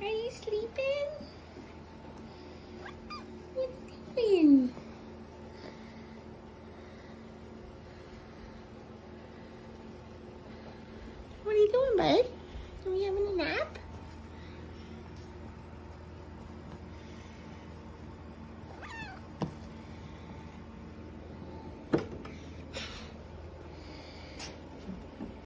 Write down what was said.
Are you sleeping? What are you doing? What are you doing, bud? Are you having a nap?